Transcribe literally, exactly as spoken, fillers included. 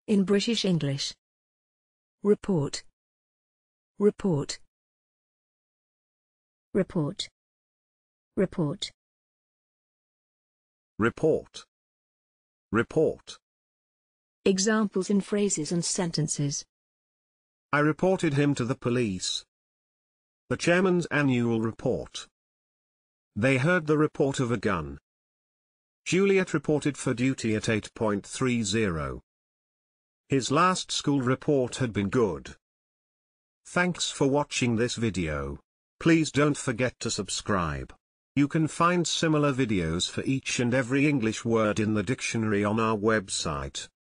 In British English. Report. Report. Report. Report. Report. Report. Examples in phrases and sentences. I reported him to the police. The chairman's annual report. They heard the report of a gun. Juliet reported for duty at eight point three zero. His last school report had been good. Thanks for watching this video. Please don't forget to subscribe. You can find similar videos for each and every English word in the dictionary on our website.